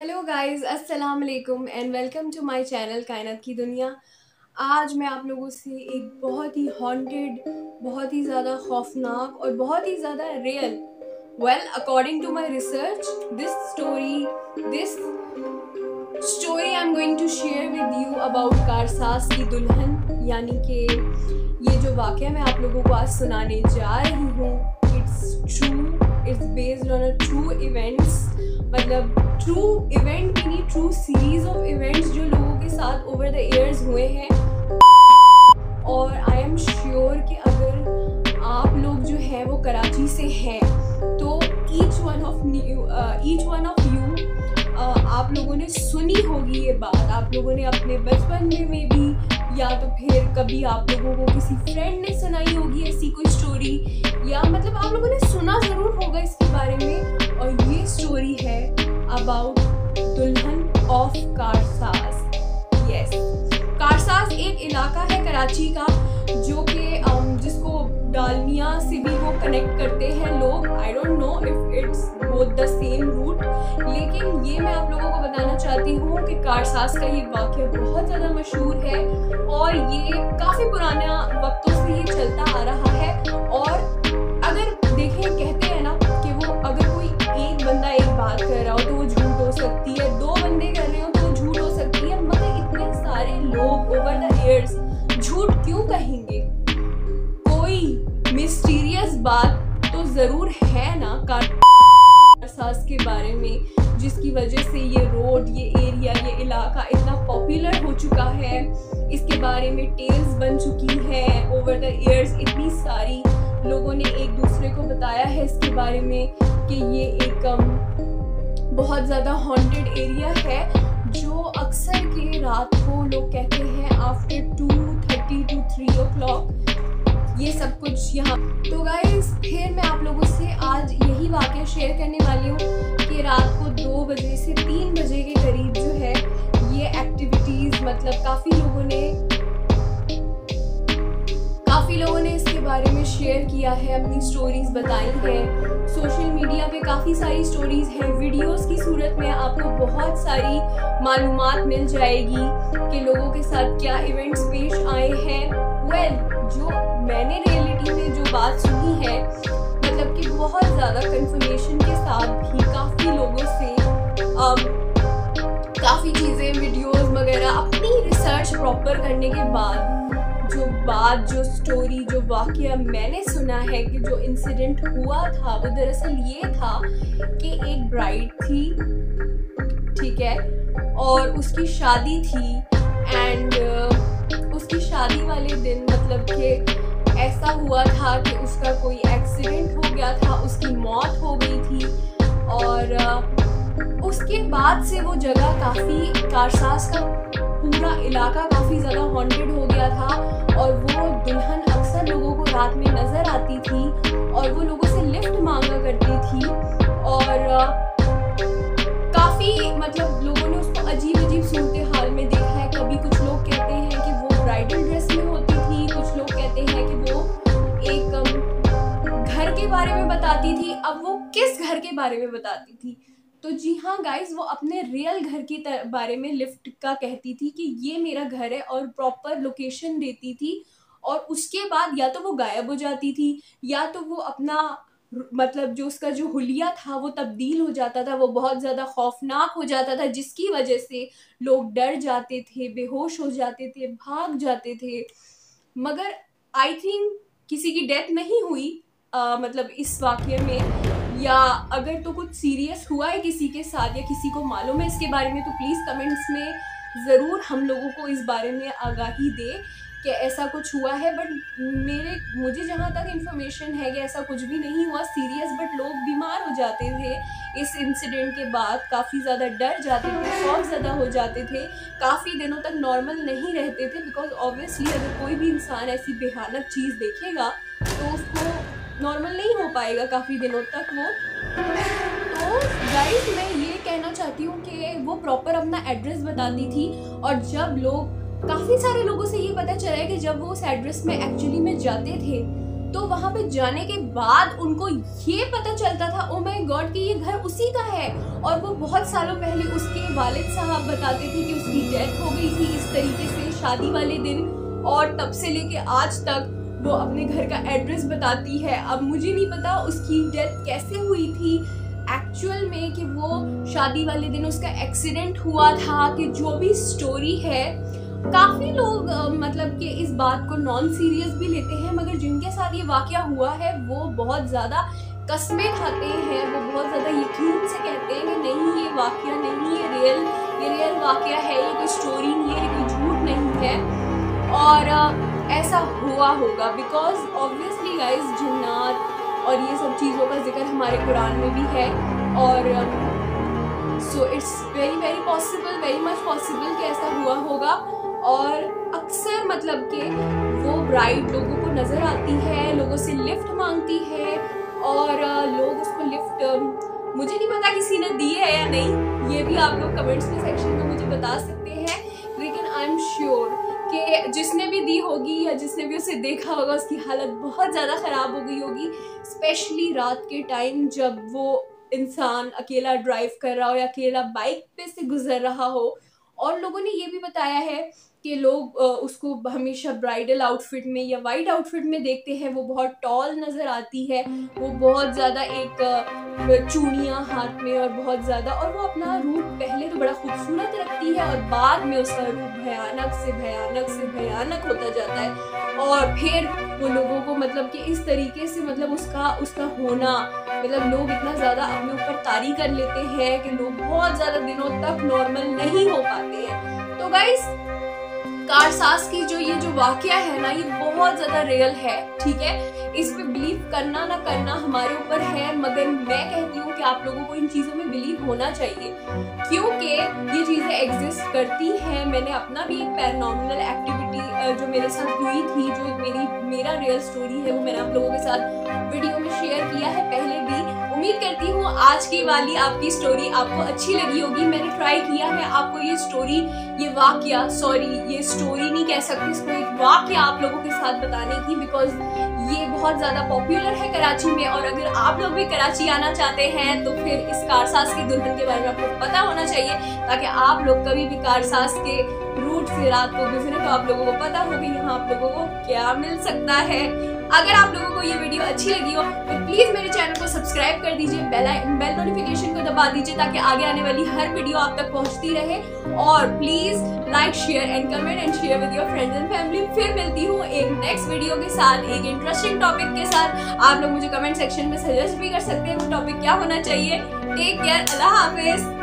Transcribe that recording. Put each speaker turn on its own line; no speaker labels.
Hello guys, अस्सलाम वालेकुम and welcome to my channel Kainat की दुनिया। आज मैं आप लोगों से एक बहुत ही हॉन्टेड, बहुत ही ज़्यादा खौफनाक और बहुत ही ज़्यादा real, according to my research, this story I am going to share with you about कारसास की दुल्हन। यानी कि ये जो वाक़या मैं आप लोगों को आज सुनाने जा रही हूँ, it's true, it's based on a true events. मतलब ट्रू इवेंट यानी ट्रू सीरीज ऑफ इवेंट्स जो लोगों के साथ ओवर द ईयर्स हुए हैं। और आई एम श्योर कि अगर आप लोग जो है वो कराची से हैं तो ईच वन ऑफ यू आप लोगों ने सुनी होगी ये बात। आप लोगों ने अपने बचपन में भी, या तो फिर कभी आप लोगों को किसी फ्रेंड ने सुनाई होगी ऐसी कोई स्टोरी, या मतलब आप लोगों ने सुना ज़रूर होगा इसके बारे में। और ये स्टोरी है अबाउट दुल्हन ऑफ कारसास। यस, कारसास एक इलाका है कराची का जो कि जिसको डालमिया से भी वो कनेक्ट करते हैं लोग। I don't know if it's both the same root, लेकिन ये मैं आप लोगों को बताना चाहती हूँ कि कारसास का ये वाक़या बहुत ज़्यादा मशहूर है और ये काफ़ी पुराना वक्तों से ये चलता आ रहा है। और अगर देखें, कहते हैं ना कि वो अगर कोई एक बंदा एक बात कर रहा हो तो वो झूठ हो सकती है, दो बंदे कर रहे हो तो वो झूठ हो सकती है, मगर इतने सारे लोग ओवर द ईयर्स झूठ क्यों कहेंगे? कोई मिस्टीरियस बात तो ज़रूर है ना कारसास के बारे में, जिसकी वजह से ये रोड, ये एरिया, ये इलाका इतना पॉपुलर हो चुका है। इसके बारे में टेल्स बन चुकी है ओवर द ईयर्स। इतनी सारी लोगों ने एक दूसरे को बताया है इसके बारे में कि ये एक बहुत ज़्यादा हॉन्टेड एरिया है जो अक्सर के रात को लोग कहते हैं आफ्टर 2:30 to 3 o'clock ये सब कुछ यहाँ। तो गाइस, फिर मैं आप लोगों से आज यही वाक़या शेयर करने वाली हूँ कि रात को 2 बजे से 3 बजे के करीब जो है ये एक्टिविटीज़, मतलब काफ़ी लोगों ने इसके बारे में शेयर किया है, अपनी स्टोरीज़ बताई है। सोशल मीडिया पे काफ़ी सारी स्टोरीज़ हैं, वीडियोस की सूरत में आपको बहुत सारी मालूमात मिल जाएगी कि लोगों के साथ क्या इवेंट्स पेश आए हैं। जो मैंने रियलिटी में जो बात सुनी है, मतलब कि बहुत ज़्यादा कंफर्मेशन के साथ भी काफ़ी लोगों से काफ़ी चीज़ें, वीडियोस वगैरह अपनी रिसर्च प्रॉपर करने के बाद जो स्टोरी, जो वाक़या मैंने सुना है कि जो इंसिडेंट हुआ था वो दरअसल ये था कि एक ब्राइड थी, ठीक है, और उसकी शादी थी। एंड उसकी शादी वाले दिन मतलब कि ऐसा हुआ था कि उसका कोई एक्सीडेंट हो गया था, उसकी मौत हो गई थी। और उसके बाद से वो जगह काफ़ी, कारसास का पूरा इलाका काफ़ी ज़्यादा हॉन्टेड हो गया था। और वो दुल्हन अक्सर लोगों को रात में नज़र आती थी और वो लोगों से लिफ्ट मांगा करती थी। और काफ़ी मतलब लोगों ने उसको अजीब अजीब सूरत हाल में देखा है। कभी कुछ लोग कहते हैं कि वो ब्राइडल ड्रेस में होती थी, कुछ लोग कहते हैं कि वो एक घर के बारे में बताती थी। अब वो किस घर के बारे में बताती थी? तो जी हाँ गाइस, वो अपने रियल घर के बारे में लिफ्ट का कहती थी कि ये मेरा घर है और प्रॉपर लोकेशन देती थी। और उसके बाद या तो वो गायब हो जाती थी या तो वो अपना मतलब जो उसका जो हुलिया था वो तब्दील हो जाता था, वो बहुत ज़्यादा खौफनाक हो जाता था, जिसकी वजह से लोग डर जाते थे, बेहोश हो जाते थे, भाग जाते थे। मगर आई थिंक किसी की डेथ नहीं हुई मतलब इस वाक़ये में, या अगर तो कुछ सीरियस हुआ है किसी के साथ या किसी को मालूम है इसके बारे में तो प्लीज़ कमेंट्स में ज़रूर हम लोगों को इस बारे में आगाही दे कि ऐसा कुछ हुआ है। बट मुझे जहाँ तक इन्फॉर्मेशन है कि ऐसा कुछ भी नहीं हुआ सीरियस, बट लोग बीमार हो जाते थे इस इंसिडेंट के बाद, काफ़ी ज़्यादा डर जाते थे, खौफज़दा हो जाते थे, काफ़ी दिनों तक नॉर्मल नहीं रहते थे। बिकॉज ऑब्वियसली अगर कोई भी इंसान ऐसी भयानक चीज़ देखेगा तो उसको नॉर्मल नहीं हो पाएगा काफ़ी दिनों तक वो। तो गाइस, मैं ये कहना चाहती हूँ कि वो प्रॉपर अपना एड्रेस बताती थी। और जब लोग, काफ़ी सारे लोगों से ये पता चला है कि जब वो उस एड्रेस में एक्चुअली में जाते थे तो वहां पे जाने के बाद उनको ये पता चलता था ओ माय गॉड कि ये घर उसी का है। और वो बहुत सालों पहले उसके वालिद साहब बताते थे कि उसकी डेथ हो गई थी इस तरीके से शादी वाले दिन, और तब से लेके आज तक वो अपने घर का एड्रेस बताती है। अब मुझे नहीं पता उसकी डेथ कैसे हुई थी एक्चुअल में, कि वो शादी वाले दिन उसका एक्सीडेंट हुआ था, कि जो भी स्टोरी है। काफी लोग मतलब कि इस बात को नॉन सीरियस भी लेते हैं, मगर जिनके साथ ये वाकया हुआ है वो बहुत ज्यादा कस्में खाते हैं, वो बहुत ज्यादा यकीन से कहते हैं कि नहीं ये वाकया नहीं है, ये रियल वाकया है, ये कोई स्टोरी नहीं है, ये कोई झूठ नहीं है, और ऐसा हुआ होगा। बिकॉज ऑब्वियसली गाइस जिन्नात और ये सब चीज़ों का जिक्र हमारे कुरान में भी है, और so it's very very possible, very much possible कि ऐसा हुआ होगा। और अक्सर मतलब कि वो ब्राइड लोगों को नज़र आती है, लोगों से लिफ्ट मांगती है, और लोग उसको लिफ्ट मुझे नहीं पता किसी ने दी है या नहीं, ये भी आप लोग कमेंट्स में सेक्शन में मुझे बता सकते हैं। लेकिन आई एम श्योर कि जिसने भी दी होगी या जिसने भी उसे देखा होगा उसकी हालत बहुत ज़्यादा ख़राब हो गई होगी, स्पेशली रात के टाइम जब वो इंसान अकेला ड्राइव कर रहा हो या अकेला बाइक पे से गुजर रहा हो। और लोगों ने ये भी बताया है कि लोग उसको हमेशा ब्राइडल आउटफिट में या वाइट आउटफिट में देखते हैं, वो बहुत टॉल नज़र आती है, वो बहुत ज़्यादा एक चूड़ियाँ हाथ में और बहुत ज़्यादा, और वो अपना रूप पहले तो बड़ा खूबसूरत रखती है और बाद में उसका रूप भयानक से भयानक से भयानक होता जाता है। और फिर वो लोगों को मतलब कि इस तरीके से मतलब उसका होना, मतलब लोग इतना ज़्यादा अपने ऊपर तारी कर लेते हैं कि लोग बहुत ज़्यादा दिनों तक नॉर्मल नहीं हो पाते हैं। तो गाइस कारसास की ये जो वाकया है ना, ये बहुत ज्यादा रियल है, ठीक है। इस पे बिलीव करना ना करना हमारे ऊपर है, मगर मैं कहती हूँ कि आप लोगों को इन चीजों में बिलीव होना चाहिए, क्योंकि ये चीजें एग्जिस्ट करती हैं। मैंने अपना भी एक पैरानॉर्मल एक्टिविटी जो मेरे साथ हुई थी, जो मेरा रियल स्टोरी है, वो मैंने आप लोगों के साथ वीडियो में शेयर किया है पहले भी। उम्मीद करती हूँ आज की वाली आपकी स्टोरी आपको अच्छी लगी होगी। मैंने ट्राई किया है आपको ये स्टोरी, ये वाकया, सॉरी ये स्टोरी नहीं कह सकती इसको, एक वाकया आप लोगों के साथ बताने की, बिकॉज ये बहुत ज्यादा पॉपुलर है कराची में। और अगर आप लोग भी कराची आना चाहते हैं तो फिर इस कारसास की दुल्हन के बारे में आपको पता होना चाहिए, ताकि आप लोग कभी भी कारसास के रूट से रात को गुजरे तो आप लोगों को पता हो कि यहाँ आप लोगों को क्या मिल सकता है। अगर आप लोगों को ये वीडियो अच्छी लगी हो तो प्लीज मेरे चैनल को सब्सक्राइब कर दीजिए, बेल नोटिफिकेशन को दबा दीजिए, ताकि आगे आने वाली हर वीडियो आप तक पहुंचती रहे। और please like, share and comment and share with your friends and family. फिर मिलती हूँ एक नेक्स्ट वीडियो के साथ, एक इंटरेस्टिंग टॉपिक के साथ। आप लोग मुझे कमेंट सेक्शन में सजेस्ट भी कर सकते हैं वो टॉपिक क्या होना चाहिए। टेक केयर, अल्लाह हाफिज।